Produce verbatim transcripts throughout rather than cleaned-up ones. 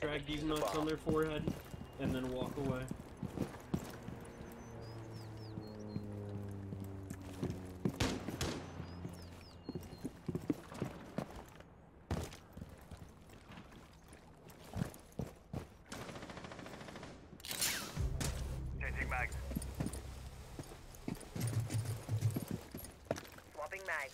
drag these nuts on their forehead, and then walk away. Changing mags. Swapping mags.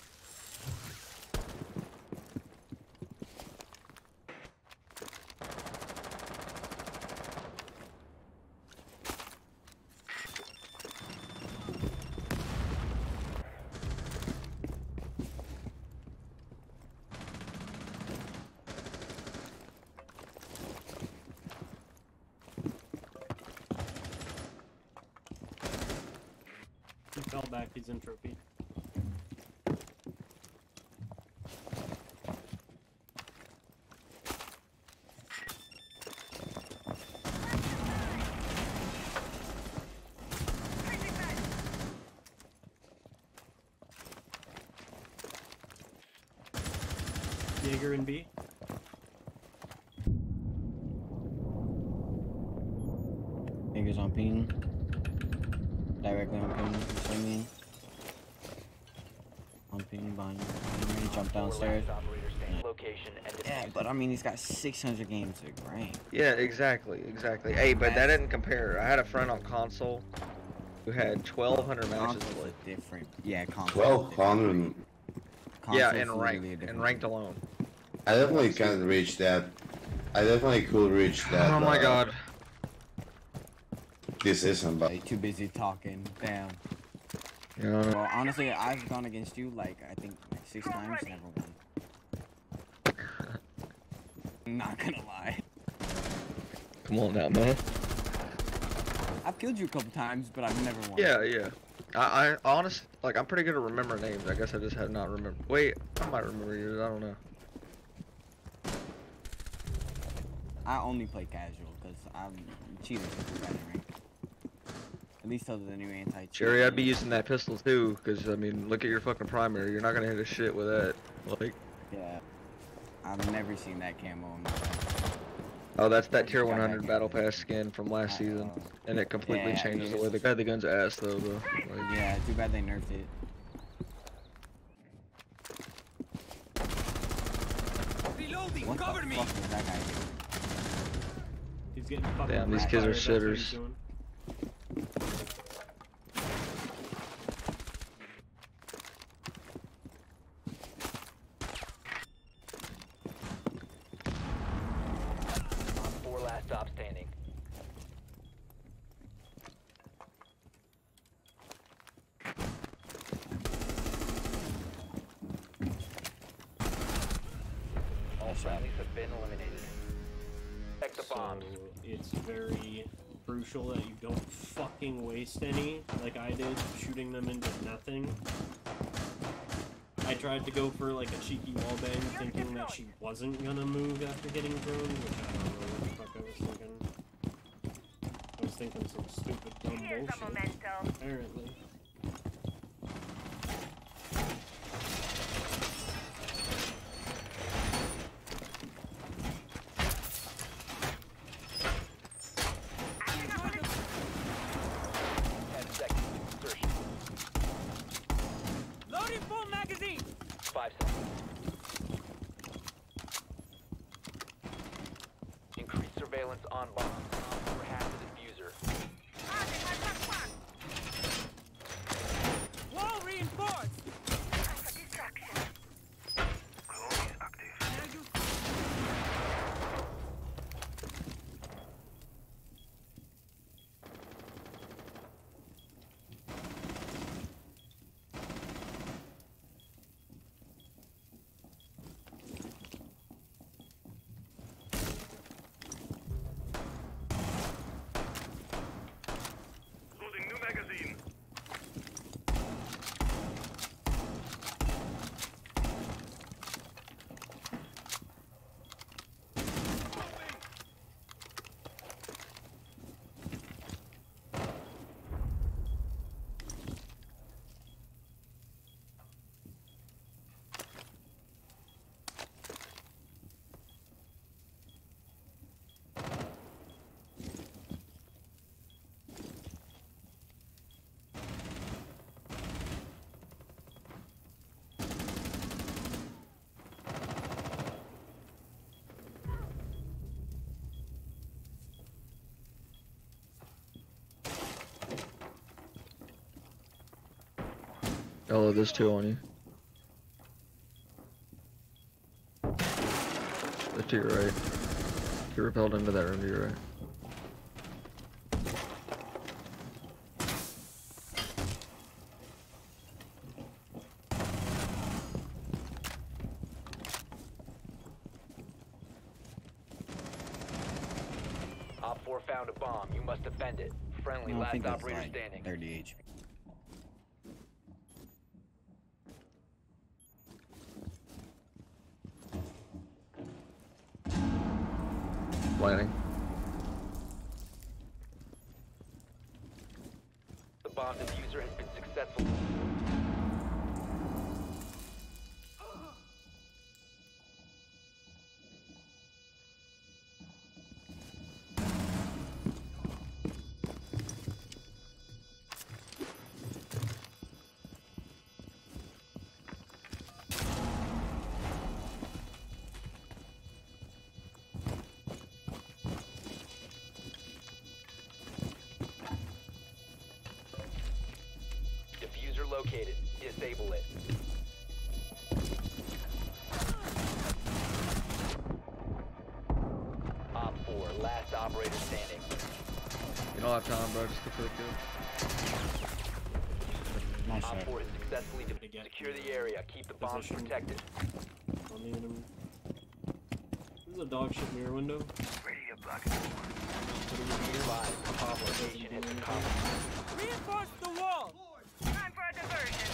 He fell back, he's in trophy. Jaeger and B. Jaeger's on ping. Directly on ping. You see me? On ping, behind you. He jumped downstairs. Yeah, but I mean, he's got six hundred games to rank. Yeah, exactly, exactly. Hey, but that didn't compare. I had a friend on console who had twelve hundred matches Console's played. a different. Yeah, console. twelve hundred. Yeah, in ranked, in ranked alone. I definitely can't reach that. I definitely could reach that. Oh my uh, god. This isn't, but Like, too busy talking. Damn. You know, Well, honestly, I've gone against you like I think like six times, never won. I'm not gonna lie. come on now, man. I've killed you a couple times, but I've never won. Yeah, yeah. I, I honest, like, I'm pretty good at remembering names. I guess I just have not remembered. Wait, I might remember yours. I don't know. I only play casual because I'm cheating with the rank. At least other than new anti-cheat. Jerry, I'd be using that pistol too, because, I mean, look at your fucking primary. You're not going to hit a shit with that. Like, Yeah. I've never seen that camo in my life. oh, that's that I tier just got one hundred that battle camo. pass skin from last season. Uh, And it completely yeah, changes it the way is. the guy the gun's ass, though, bro. Like, Yeah, too bad they nerfed it. Reloading, What cover the me. fuck was that guy doing? He's getting fucking Damn, these rat kids are fired, that's what he's shitters. doing. Four last stop standing. All friendlies have been eliminated. Check the So bombs. it's very crucial that you don't fucking waste any, like I did, shooting them into nothing. I tried to go for like a cheeky wallbang, thinking that she wasn't gonna move after getting thrown, which I don't know what the fuck I was thinking. I was thinking some stupid dumb Here's a bullshit, memento. apparently. Ten seconds to insertion. Loading full magazine. Five seconds. Increase surveillance on bomb. Over half the diffuser. Wall reinforced. Oh, there's two on you. They're to your right. You repelled into that room to your right. Op four found a bomb. You must defend it. Friendly, No, I last think that's operator like standing. thirty H P. Planning. The bomb diffuser has been successful. Diffuser located. Disable it. Op four, last operator standing. You don't have time, bro. Just go for the kill. Nice Op shot. four has successfully de- Again. secure the area. Keep the bombs Position. protected. On the enemy. This is a dog shit mirror window. Five, bomb location has been covered. Reinforce the wall. Time for a diversion.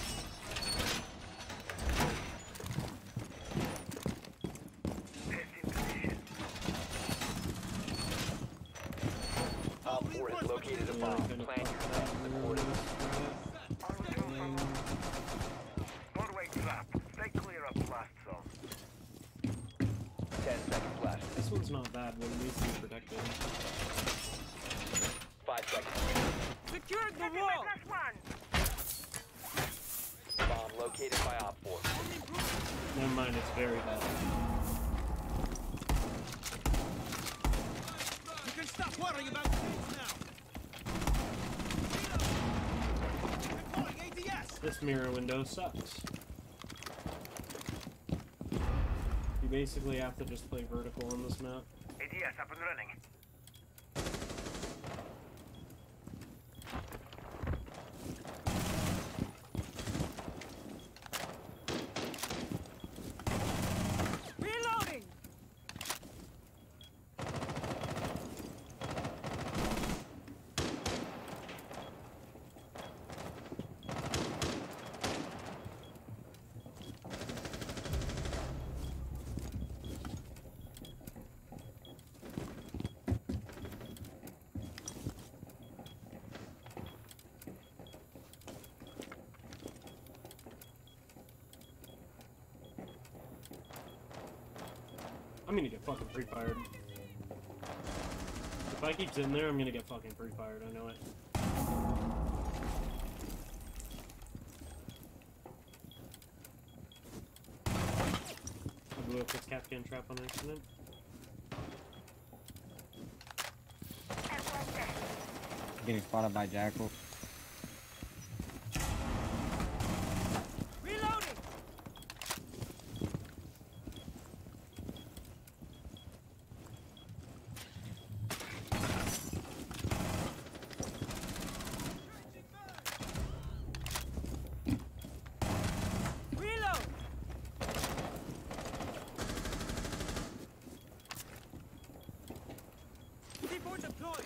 Op four has located a Yeah, bomb. kinda Plan your fucked steps up. accordingly. Doorway trap. Stay clear of blast zone. Ten seconds left. This one's not bad, but it needs to be protected. Five seconds. Secure the wall. Bomb located by Op four. Never mind, it's very bad. You can stop worrying about things now. Deploying A D S. This mirror window sucks. You basically have to just play vertical on this map. A D S up and running. Reloading. I'm gonna get fucking free fired. If I keep sitting there, I'm gonna get fucking free fired. I know it. I blew up this Capcan trap on accident. Getting spotted by Jackal. Reloading. Reload. C four deployed.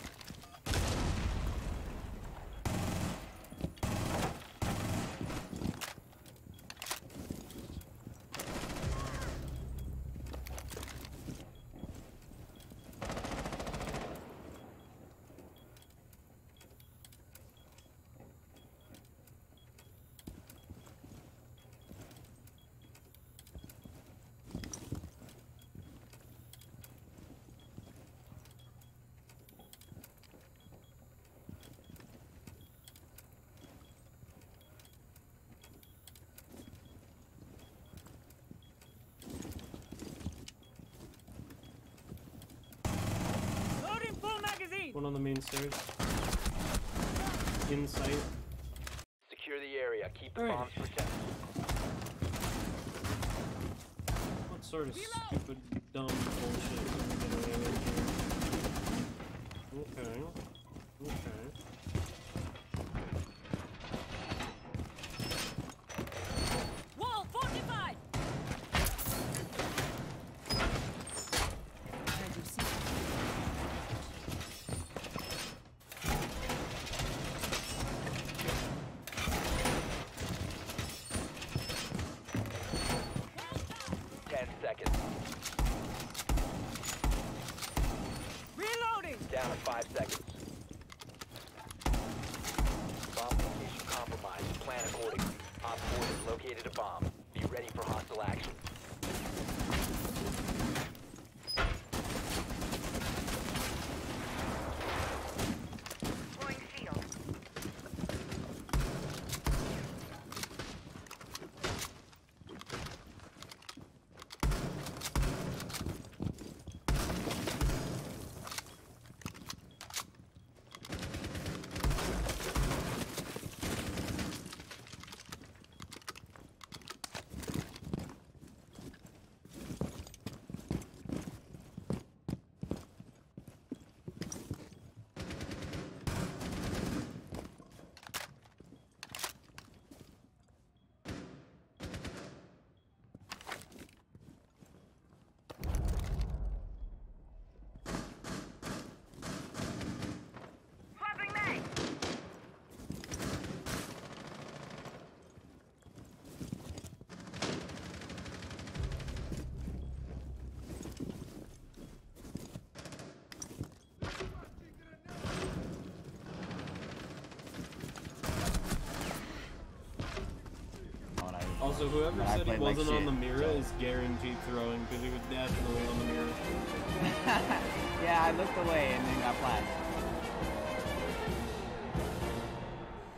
Loading full magazine. One on the main stairs. In sight. Secure the area. Keep the Alright. bombs protected. What sort of stupid, dumb bullshit are we getting in here? Okay. Okay. Wall fortified! As you see. Ten seconds. Reloading! Down to five seconds. Bomb location compromised. Plan accordingly. Op four has located a bomb. Be ready for hostile action. Deploying shield. Swapping mag. When I- Also, whoever when I said he played like wasn't on shit, the mirror so- is guaranteed throwing because he was definitely on the mirror. Yeah, I looked away and then got flashed.